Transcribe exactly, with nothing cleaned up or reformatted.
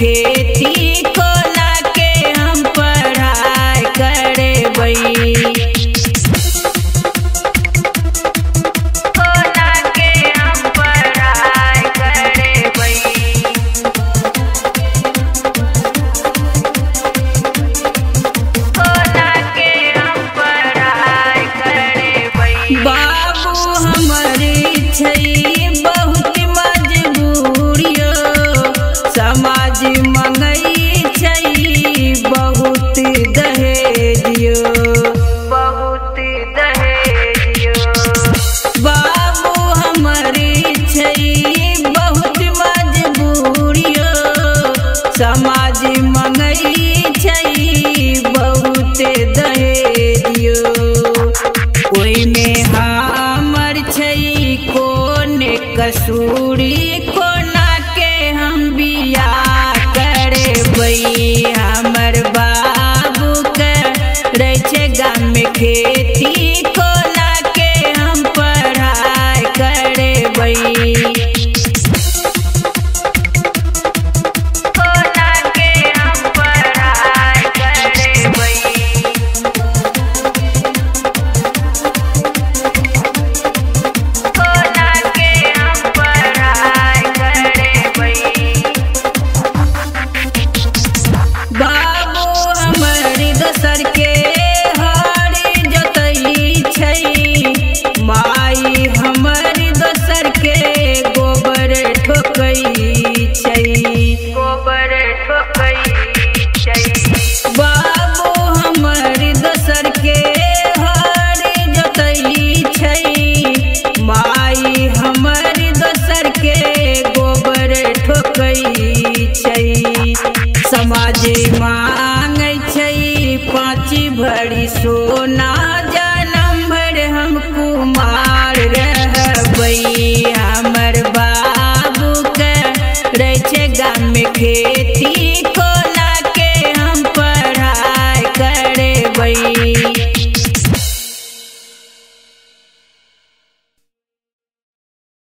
खेती कोना के हम पढ़ाई करे बई। कोना के हम पढ़ाई करे बई। कोना के हम पढ़ाई करे बई। बाबू हमारी छै बहुत मजबूरियो, समाज मंगई छै बहुत दहेजियो, बहुत दहेजियो। बाबू हमारी छै बहुत मजबूरियो, समाज मंगई छै बहुत दहेजियो। ओई में हमर छै कोने कसूरी, कोना के हम बियाह करे बई। हमर बाबू करे छै गाम में खेती, कोना के हम पढ़ाई करे बई। कोना के हम पढ़ाई करे बई। कोना के हम पढ़ाई करे बई। बाबू हमर दोसर के हर जोतई छै, माई हमर दोसर के गोबर ठोकई छै, गोबर ठोकई छै। बाबू हमर दोसर के हर जोतई छै, माई हमर दोसर के गोबर ठोकई छै। समाज मांगै छै पाँच भरी सोना,